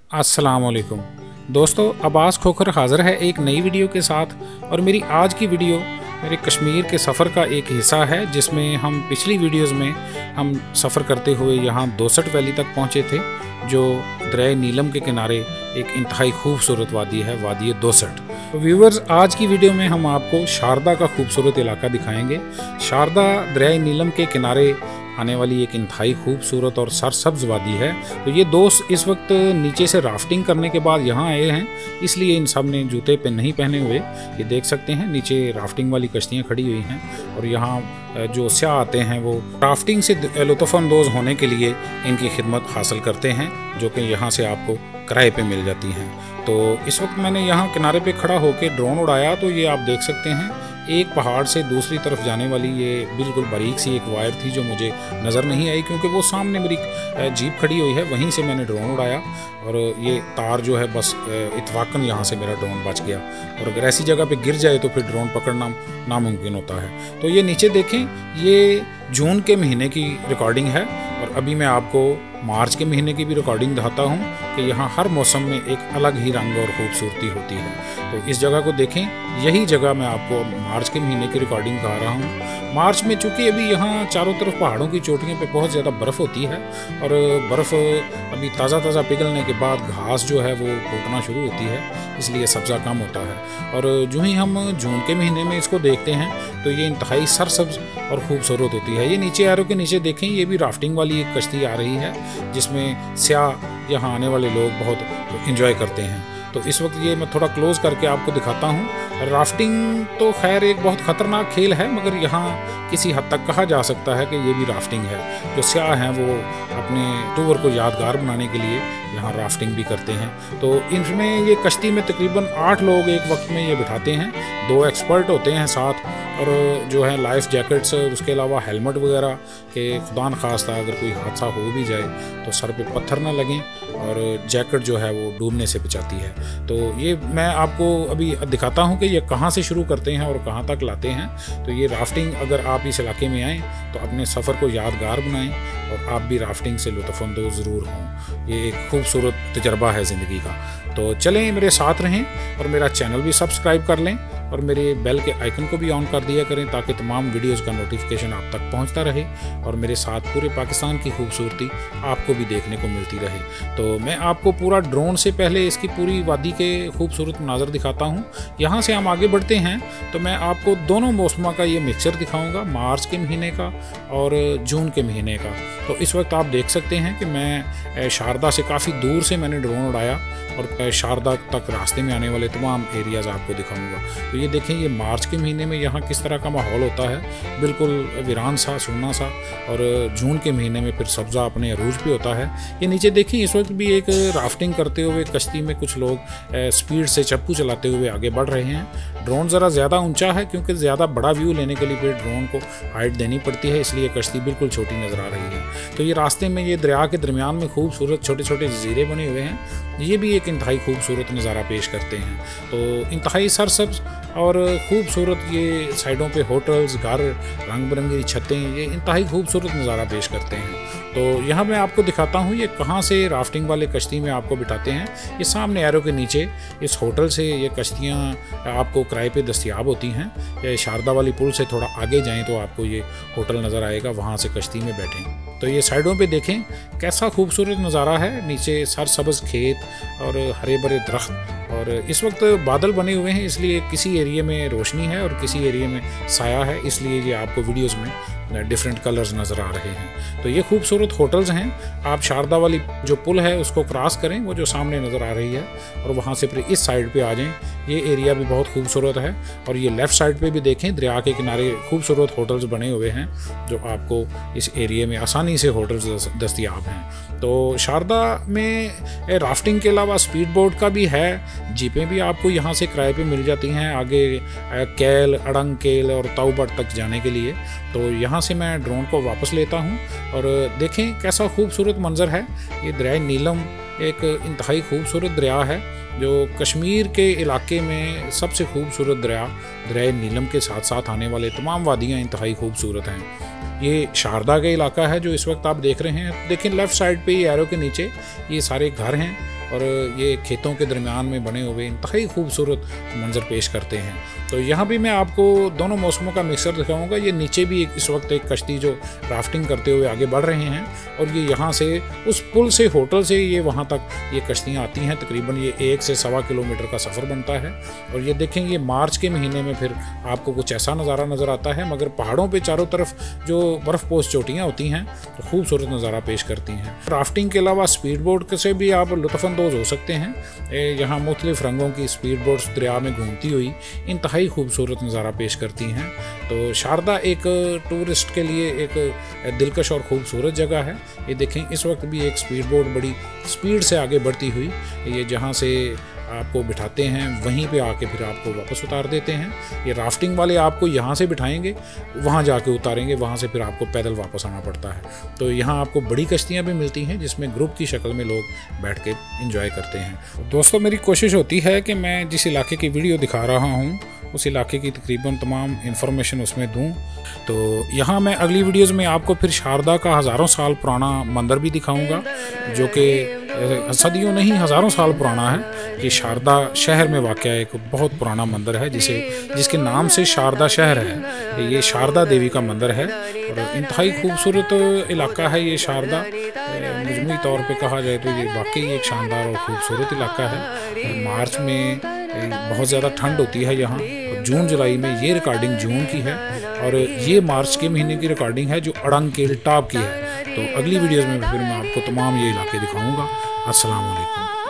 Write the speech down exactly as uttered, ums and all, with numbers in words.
अस्सलाम वालेकुम दोस्तों, अब्बास खोखर हाज़िर है एक नई वीडियो के साथ। और मेरी आज की वीडियो मेरे कश्मीर के सफ़र का एक हिस्सा है, जिसमें हम पिछली वीडियोस में हम सफ़र करते हुए यहाँ दोसट वैली तक पहुँचे थे, जो दरिया नीलम के किनारे एक इंतहाई खूबसूरत वादी है, वादी दोसट। तो व्यूवर्स, आज की वीडियो में हम आपको शारदा का खूबसूरत इलाका दिखाएंगे। शारदा दरिया नीलम के किनारे आने वाली एक इंतहाई खूबसूरत और सरसब्ज वादी है। तो ये दोस्त इस वक्त नीचे से राफ्टिंग करने के बाद यहाँ आए हैं, इसलिए इन सब ने जूते पे नहीं पहने हुए। ये देख सकते हैं नीचे राफ्टिंग वाली कश्तियाँ खड़ी हुई हैं, और यहाँ जो स्याह आते हैं वो राफ्टिंग से लुत्फ़अंदोज़ होने के लिए इनकी खिदमत हासिल करते हैं, जो कि यहाँ से आपको किराए पे मिल जाती हैं। तो इस वक्त मैंने यहाँ किनारे पे खड़ा होकर ड्रोन उड़ाया, तो ये आप देख सकते हैं एक पहाड़ से दूसरी तरफ जाने वाली ये बिल्कुल बारीक सी एक वायर थी, जो मुझे नज़र नहीं आई क्योंकि वो सामने मेरी जीप खड़ी हुई है। वहीं से मैंने ड्रोन उड़ाया, और ये तार जो है बस इत्तफाकन यहाँ से मेरा ड्रोन बच गया। और अगर ऐसी जगह पे गिर जाए तो फिर ड्रोन पकड़ना नामुमकिन होता है। तो ये नीचे देखें, ये जून के महीने की रिकॉर्डिंग है, और अभी मैं आपको मार्च के महीने की भी रिकॉर्डिंग दिखाता हूँ कि यहाँ हर मौसम में एक अलग ही रंग और खूबसूरती होती है। तो इस जगह को देखें, यही जगह मैं आपको मार्च के महीने की रिकॉर्डिंग दिखा रहा हूँ। मार्च में चूँकि अभी यहाँ चारों तरफ पहाड़ों की चोटियों पे बहुत ज़्यादा बर्फ़ होती है, और बर्फ़ अभी ताज़ा ताज़ा पिघलने के बाद घास जो है वो फूटना शुरू होती है, इसलिए सब्ज़ा कम होता है। और जो ही हम जून के महीने में इसको देखते हैं तो ये इंतहाई सरसब्ज और खूबसूरत होती है। ये नीचे एरो के नीचे देखें, ये भी राफ्टिंग वाली एक कश्ती आ रही है, जिसमें स्याह यहाँ आने वाले लोग बहुत इंजॉय करते हैं। तो इस वक्त ये मैं थोड़ा क्लोज करके आपको दिखाता हूँ। राफ्टिंग तो खैर एक बहुत ख़तरनाक खेल है, मगर यहाँ किसी हद तक कहा जा सकता है कि ये भी राफ्टिंग है। जो स्याह हैं वो अपने टूर को यादगार बनाने के लिए यहाँ राफ्टिंग भी करते हैं। तो इनमें ये कश्ती में तकरीबन आठ लोग एक वक्त में ये बिठाते हैं, दो एक्सपर्ट होते हैं साथ, और जो है लाइफ जैकेट्स, उसके अलावा हेलमेट वगैरह के खुदा न खास्ता अगर कोई हादसा हो भी जाए तो सर पे पत्थर ना लगें, और जैकेट जो है वो डूबने से बचाती है। तो ये मैं आपको अभी दिखाता हूँ कि ये कहाँ से शुरू करते हैं और कहाँ तक लाते हैं। तो ये राफ्टिंग, अगर आप इस इलाके में आएँ तो अपने सफ़र को यादगार बनाएं, और आप भी राफ्टिंग से लुत्फ़अंदोज़ ज़रूर हों। ये एक खूबसूरत तजर्बा है ज़िंदगी का। तो चलें, मेरे साथ रहें, और मेरा चैनल भी सब्सक्राइब कर लें, और मेरे बेल के आइकन को भी ऑन कर दिया करें, ताकि तमाम वीडियोस का नोटिफिकेशन आप तक पहुंचता रहे, और मेरे साथ पूरे पाकिस्तान की खूबसूरती आपको भी देखने को मिलती रहे। तो मैं आपको पूरा ड्रोन से पहले इसकी पूरी वादी के खूबसूरत मनाज़र दिखाता हूं। यहाँ से हम आगे बढ़ते हैं तो मैं आपको दोनों मौसमों का ये मिक्सचर दिखाऊँगा, मार्च के महीने का और जून के महीने का। तो इस वक्त आप देख सकते हैं कि मैं शारदा से काफ़ी दूर से मैंने ड्रोन उड़ाया, और शारदा तक रास्ते में आने वाले तमाम एरियाज़ आपको दिखाऊंगा। तो ये देखें, ये मार्च के महीने में यहाँ किस तरह का माहौल होता है, बिल्कुल वीरान सा, सुन्ना सा, और जून के महीने में फिर सब्ज़ा अपने अरूज पे होता है। ये नीचे देखें, इस वक्त भी एक राफ्टिंग करते हुए कश्ती में कुछ लोग स्पीड से चप्पू चलाते हुए आगे बढ़ रहे हैं। ड्रोन ज़रा ज़्यादा ऊँचा है, क्योंकि ज़्यादा बड़ा व्यू लेने के लिए फिर ड्रोन को हाइट देनी पड़ती है, इसलिए कश्ती बिल्कुल छोटी नज़र आ रही है। तो ये रास्ते में ये दरिया के दरमियान में खूबसूरत छोटे छोटे जजीरे बने हुए हैं, ये भी एक इंतहाई खूबसूरत नज़ारा पेश करते हैं। तो इंतहाई सरसब्ज और खूबसूरत ये साइडों पे होटल्स, घर, रंग बिरंगी छतें, ये इंतहाई खूबसूरत नज़ारा पेश करते हैं। तो यहाँ मैं आपको दिखाता हूँ ये कहाँ से राफ्टिंग वाले कश्ती में आपको बिठाते हैं। ये सामने एरो के नीचे इस होटल से ये कश्तियाँ आपको किराए पे दस्तियाब होती हैं। या शारदा वाली पुल से थोड़ा आगे जाएँ तो आपको ये होटल नज़र आएगा, वहाँ से कश्ती में बैठें। तो ये साइडों पे देखें कैसा खूबसूरत नज़ारा है, नीचे सरसब्ज़ खेत और हरे भरे दरख्त, और इस वक्त बादल बने हुए हैं, इसलिए किसी एरिया में रोशनी है और किसी एरिया में साया है, इसलिए ये आपको वीडियोस में डिफरेंट कलर्स नज़र आ रहे हैं। तो ये खूबसूरत होटल्स हैं। आप शारदा वाली जो पुल है उसको क्रॉस करें, वो जो सामने नज़र आ रही है, और वहाँ से फिर इस साइड पे आ जाएं। ये एरिया भी बहुत खूबसूरत है, और ये लेफ़्ट साइड पे भी देखें, दरिया के किनारे खूबसूरत होटल्स बने हुए हैं, जो आपको इस एरिया में आसानी से होटल्स दस्तियाब हैं। तो शारदा में राफ्टिंग के अलावा स्पीड बोट का भी है, जीपें भी आपको यहाँ से किराए पे मिल जाती हैं आगे कैल, अड़ंग केल और ताऊबट तक जाने के लिए। तो यहाँ से मैं ड्रोन को वापस लेता हूँ, और देखें कैसा खूबसूरत मंजर है। ये दरिया नीलम एक इंतहाई खूबसूरत दरिया है, जो कश्मीर के इलाके में सबसे खूबसूरत दरिया दरिया नीलम के साथ साथ आने वाले तमाम वादियाँ इंतहाई खूबसूरत हैं। ये शारदा का इलाका है जो इस वक्त आप देख रहे हैं। देखें लेफ़्ट साइड पे ये एरो के नीचे ये सारे घर हैं, और ये खेतों के दरमियान में बने हुए इंतहाई खूबसूरत मंजर पेश करते हैं। तो यहाँ भी मैं आपको दोनों मौसमों का मिक्सर दिखाऊंगा। ये नीचे भी एक इस वक्त एक कश्ती जो राफ्टिंग करते हुए आगे बढ़ रहे हैं, और ये यहाँ से उस पुल से होटल से ये वहाँ तक ये कश्तियाँ आती हैं। तकरीबन ये एक से सवा किलोमीटर का सफ़र बनता है। और ये देखें, ये मार्च के महीने में फिर आपको कुछ ऐसा नज़ारा नज़र आता है, मगर पहाड़ों पे चारों तरफ जो बर्फ़पोश चोटियाँ होती हैं तो खूबसूरत नज़ारा पेश करती हैं। राफ्टिंग के अलावा स्पीड बोट से भी आप लुत्फ़अंदोज़ हो सकते हैं। यहाँ मुख्तलिफ़ रंगों की स्पीड बोट्स दरिया में घूमती हुई इंतहाई खूबसूरत नज़ारा पेश करती हैं। तो शारदा एक टूरिस्ट के लिए एक दिलकश और ख़ूबसूरत जगह है। ये देखें, इस वक्त भी एक स्पीड बोट बड़ी स्पीड से आगे बढ़ती हुई ये जहाँ से आपको बिठाते हैं वहीं पे आके फिर आपको वापस उतार देते हैं। ये राफ्टिंग वाले आपको यहाँ से बिठाएंगे, वहाँ जाके उतारेंगे, वहाँ से फिर आपको पैदल वापस आना पड़ता है। तो यहाँ आपको बड़ी कश्तियाँ भी मिलती हैं जिसमें ग्रुप की शक्ल में लोग बैठ के इंजॉय करते हैं। दोस्तों, मेरी कोशिश होती है कि मैं जिस इलाके की वीडियो दिखा रहा हूँ उस इलाके की तकरीबन तमाम इन्फॉर्मेशन उसमें दूँ। तो यहाँ मैं अगली वीडियोज़ में आपको फिर शारदा का हज़ारों साल पुराना मंदिर भी दिखाऊँगा, जो कि सदियों नहीं हज़ारों साल पुराना है। ये शारदा शहर में वाक़या एक बहुत पुराना मंदिर है जिसे जिसके नाम से शारदा शहर है। ये शारदा देवी का मंदिर है और इंतहाई खूबसूरत इलाका है ये शारदा। मजमूई तौर पे कहा जाए तो ये वाकई एक शानदार और ख़ूबसूरत इलाका है। मार्च में बहुत ज़्यादा ठंड होती है यहाँ, जून जुलाई में ये रिकॉर्डिंग जून की है और ये मार्च के महीने की रिकॉर्डिंग है जो अड़ंगकेल टॉप की है। तो अगली वीडियोज़ में फिर मैं आपको तमाम ये इलाके दिखाऊँगा। अस्सलाम वालेकुम।